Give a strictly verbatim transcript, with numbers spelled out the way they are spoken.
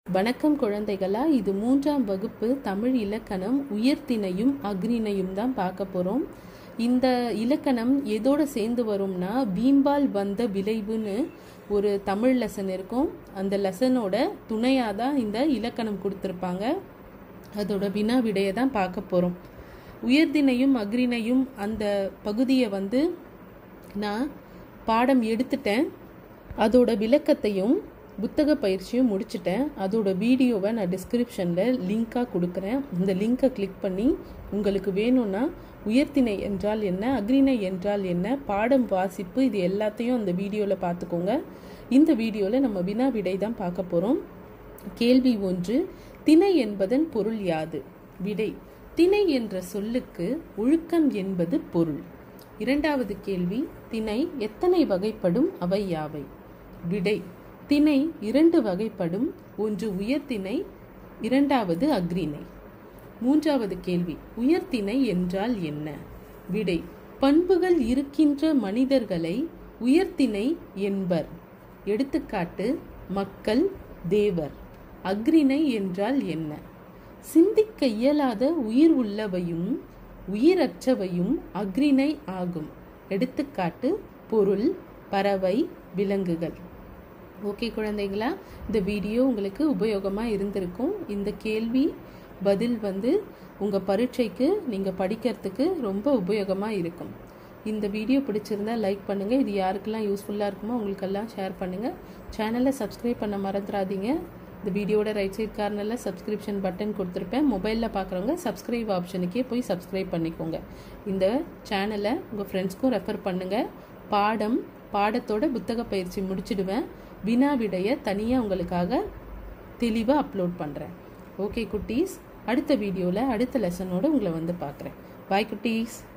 வணக்கம் குழந்தைகளா, இது மூன்றாம் வகுப்பு தமிழ் இலக்கணம் உயர்திணையும் அக்ரிணையும் தான் பார்க்க போகிறோம். இந்த இலக்கணம் எதோட சேர்ந்து வரும்னா வீம்பால் வந்த விளைவுன்னு ஒரு தமிழ் லெசன் இருக்கும். அந்த லெசனோட துணையாக தான் இந்த இலக்கணம் கொடுத்துருப்பாங்க. அதோட வினா விடையை தான் பார்க்க போகிறோம். உயர்திணையும் அக்ரிணையும் அந்த பகுதியை வந்து நான் பாடம் எடுத்துட்டேன். அதோட விளக்கத்தையும் புத்தக பயிற்சியும் முடிச்சிட்டேன். அதோட வீடியோவை நான் டிஸ்கிரிப்ஷனில் லிங்காக கொடுக்குறேன். இந்த லிங்கை கிளிக் பண்ணி உங்களுக்கு வேணும்னா உயர்திணை என்றால் என்ன, அக்ரிணை என்றால் என்ன, பாடம் வாசிப்பு, இது எல்லாத்தையும் அந்த வீடியோவில் பார்த்துக்கோங்க. இந்த வீடியோவில் நம்ம வினா விடை தான் பார்க்க போகிறோம். கேள்வி ஒன்று, திணை என்பதன் பொருள் யாது? விடை, திணை என்ற சொல்லுக்கு ஒழுக்கம் என்பது பொருள். இரண்டாவது கேள்வி, திணை எத்தனை வகைப்படும், அவை யாவை? விடை, திணை இரண்டு வகைப்படும். ஒன்று உயர்திணை, இரண்டாவது அக்ரிணை. மூன்றாவது கேள்வி, உயர்திணை என்றால் என்ன? விடை, பண்புகள் இருக்கின்ற மனிதர்களை உயர்திணை என்பர். எடுத்துக்காட்டு, மக்கள், தேவர். அக்ரிணை என்றால் என்ன? சிந்திக்க இயலாத உயிர் உள்ளவையும் உயிரற்றவையும் அக்ரிணை ஆகும். எடுத்துக்காட்டு, பொருள், பறவை, விலங்குகள். ஓகே குழந்தைங்களா, இந்த வீடியோ உங்களுக்கு உபயோகமாக இருந்திருக்கும். இந்த கேள்வி பதில் வந்து உங்கள் பரீட்சைக்கு நீங்கள் படிக்கிறதுக்கு ரொம்ப உபயோகமாக இருக்கும். இந்த வீடியோ பிடிச்சிருந்தா லைக் பண்ணுங்கள். இது யாருக்கெல்லாம் யூஸ்ஃபுல்லாக இருக்குமோ அவங்களுக்கெல்லாம் ஷேர் பண்ணுங்கள். சேனலை சப்ஸ்கிரைப் பண்ண மறந்துடாதீங்க. இந்த வீடியோட ரைட் சைட் கார்னரில் சப்ஸ்கிரிப்ஷன் பட்டன் கொடுத்துருப்பேன். மொபைலில் பார்க்குறவங்க சப்ஸ்கிரைப் ஆப்ஷனுக்கே போய் சப்ஸ்கிரைப் பண்ணிக்கோங்க. இந்த சேனலை உங்கள் ஃப்ரெண்ட்ஸ்க்கும் ரெஃபர் பண்ணுங்கள். பாடம் பாடத்தோட புத்தக பயிற்சி முடிச்சிடுவேன். வினா விடையை தனியாக உங்களுக்காக தெளிவாக அப்லோட் பண்ணுறேன். ஓகே குட்டீஸ், அடுத்த வீடியோவில் அடுத்த லெசனோடு உங்களை வந்து பார்க்குறேன். பாய் குட்டீஸ்.